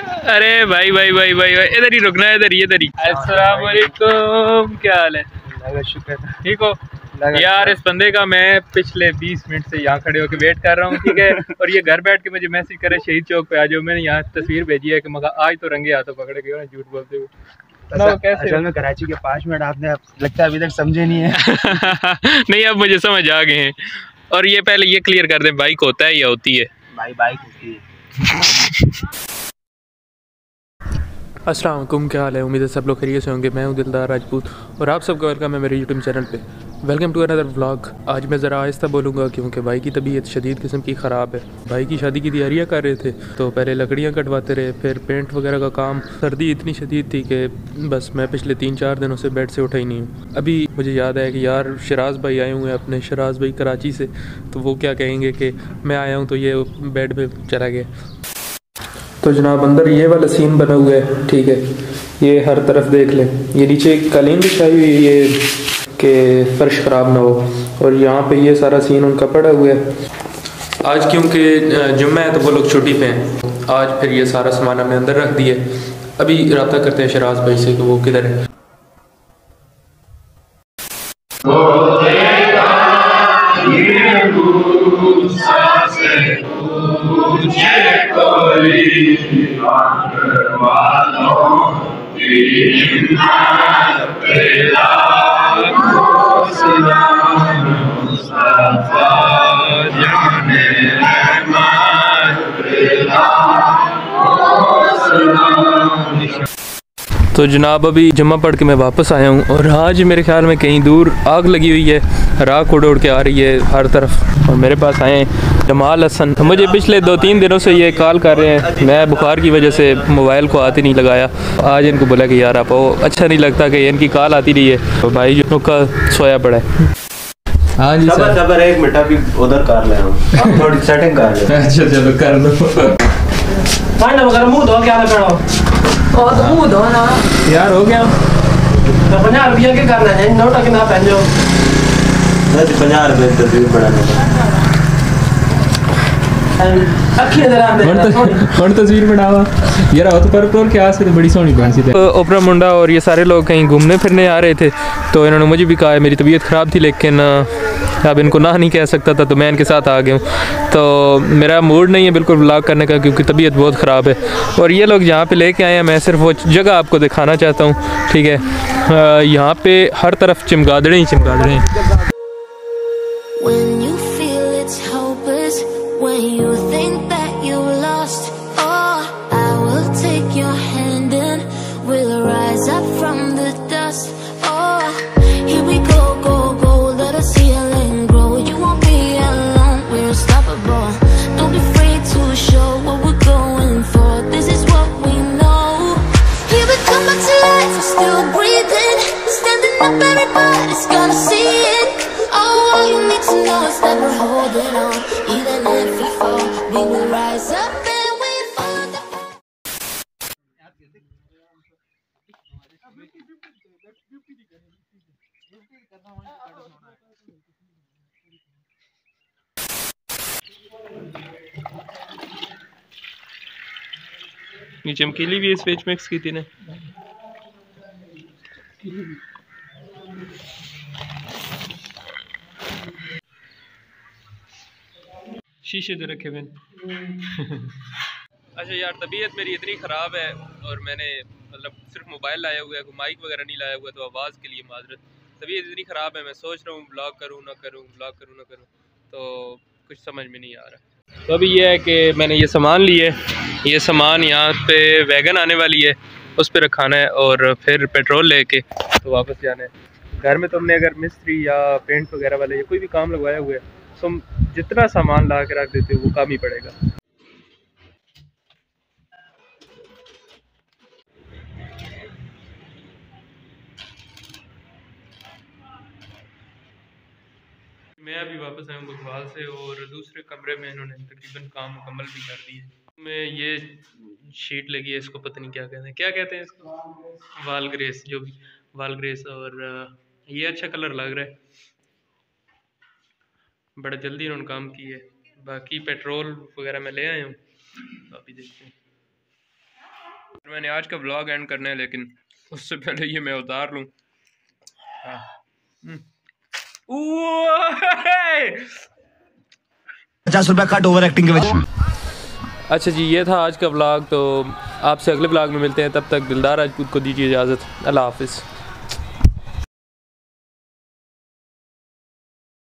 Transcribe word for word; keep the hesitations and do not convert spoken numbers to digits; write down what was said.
अरे भाई भाई भाई भाई भाई इधर ही रुकना है, इधर ही इधर ही। अस्सलाम वालेकुम, क्या हाल है? शुक्र, ठीक हो यार? इस बंदे का मैं पिछले बीस मिनट से यहाँ खड़े होकर वेट कर रहा हूँ, ठीक है। और ये घर बैठ के मुझे मैसेज करे शहीद चौक पे आ जाओ। मैंने यहाँ तस्वीर भेजी है कि मगर आज तो रंगे हाथों पकड़ के झूठ बोलते हुए। असल में कराची के पाँच मिनट आपने लगता है अभी तक समझे नहीं है। नहीं, अब मुझे समझ आ गए हैं। और ये पहले ये क्लियर कर दें, बाइक होता है या होती है? भाई बाइक होती है। अस्सलाम वालेकुम, क्या हाल है? उम्मीद है सब लोग खैरियत से होंगे। मैं हूं दिलदार राजपूत और आप सबका वेलकम है मेरे यूट्यूब चैनल पे। Welcome to another vlog. आज मैं ज़रा आहिस्ता बोलूँगा क्योंकि भाई की तबीयत शदीद किस्म की ख़राब है। भाई की शादी की तैयारियां कर रहे थे तो पहले लकड़ियां कटवाते रहे, फिर पेंट वगैरह का काम। सर्दी इतनी शदीद थी कि बस मैं पिछले तीन चार दिनों से बेड से उठा ही नहीं हूँ। अभी मुझे याद आया कि यार शराज भाई आए हुए हैं अपने, शराज भाई कराची से, तो वो क्या कहेंगे कि मैं आया हूँ तो ये बेड पर चला गया। तो जनाब अंदर ये वाला सीन बना हुआ है, ठीक है। ये हर तरफ देख लें, ये नीचे कालीन बिछाई हुई है ये कि फर्श ख़राब ना हो, और यहाँ पे ये सारा सीन उनका पड़ा हुआ है। आज क्योंकि जुम्मा है तो वो लोग छुट्टी पे हैं। आज फिर ये सारा सामान हमने अंदर रख दिया। अभी रब्ता करते हैं शराज भाई से कि वो किधर है। तो जनाब अभी जुम्मा पढ़ के मैं वापस आया हूँ और आज मेरे ख्याल में कहीं दूर आग लगी हुई है, राख उड़ उड़ के आ रही है हर तरफ। और मेरे पास आए हैं जमाल हसन। मुझे पिछले दो तीन दिनों से ये कॉल कर रहे हैं, मैं बुखार की वजह से मोबाइल को हाथ ही नहीं लगाया। आज इनको बोला कि यार आप वो अच्छा नहीं लगता कि इनकी कॉल आती रही है, तो भाई जो का सोया पड़ा है। हाँ जी सर, सबर एक मिनट अभी उधर कर ले हम आप थोड़ी सेटिंग कर ले। अच्छा चलो कर लो। भाई ना मगर मुंह धो क्या पड़ा और तो मुंह धो ना यार हो गया तो पचास रुपया के करना है, नोट कितना पहन जाओ दस पचास रुपये तस्वीर बढ़ाने कौन तस्वीर बनावा यार हो तो पर पर क्या से बड़ी सोहनी बन सी। ओपरा मुंडा और ये सारे लोग कहीं घूमने फिरने आ रहे थे तो इन्होंने मुझे भी कहा मेरी तबीयत ख़राब थी लेकिन अब इनको ना नहीं कह सकता था, तो मैं इनके साथ आ गया हूँ। तो मेरा मूड नहीं है बिल्कुल व्लॉग करने का क्योंकि तबीयत बहुत ख़राब है। और ये लोग यहाँ पे लेके आए हैं, मैं सिर्फ वो जगह आपको दिखाना चाहता हूँ, ठीक है। यहाँ पे हर तरफ चमगादड़े ही चमगादड़े हैं। When you think that you lost, oh, I will take your hand and we'll rise up from the dust. Oh, here we go, go, go, let us heal and grow. You won't be alone, we're unstoppable. Don't be afraid to show what we're going for. This is what we know. Here we come back to life, we're still breathing. Standing up, everybody's gonna see it. Oh, all you need to know is that we're holding on. Even if we fall, we will rise up and we fall down. ये चमकीली भी इस veg mix की थी ना। शीशे दे रखे हुए। अच्छा यार तबीयत मेरी इतनी ख़राब है और मैंने मतलब सिर्फ मोबाइल लाया हुआ है, माइक वगैरह नहीं लाया हुआ, तो आवाज़ के लिए माजरत। तबीयत इतनी ख़राब है, मैं सोच रहा हूँ ब्लॉग करूँ ना करूँ, ब्लॉग करूँ ना करूँ, तो कुछ समझ में नहीं आ रहा। तो अभी ये है कि मैंने ये सामान लिए, ये सामान यहाँ पे वैगन आने वाली है उस पर रखाना है और फिर पेट्रोल लेके तो वापस जाना है घर में। तो हमने अगर मिस्त्री या पेंट वगैरह वाले या कोई भी काम लगवाया हुआ है तो हम जितना सामान ला के रख देते हो वो काम ही पड़ेगा। मैं अभी वापस आया हूँ बुखवाल से और दूसरे कमरे में इन्होंने तकरीबन काम मुकम्मल भी कर दिए। में ये शीट लगी है, इसको पता नहीं क्या कहते हैं, क्या कहते हैं इसको, वाल ग्रेस, जो भी वाल ग्रेस। और ये अच्छा कलर लग रहा है, बड़ा जल्दी इन्होंने काम किया है। बाकी पेट्रोल वगैरह मैं ले आया हूँ, तो अभी देखते हैं। मैंने आज का व्लॉग एंड करना है, लेकिन उससे पहले ये मैं उतार लूँ। पचास रुपया कट ओवर एक्टिंग के वजह। अच्छा जी, ये था आज का व्लॉग। तो आपसे अगले व्लॉग में मिलते हैं, तब तक दिलदार राजपूत को दीजिए इजाज़त। अल्लाह हाफिज़।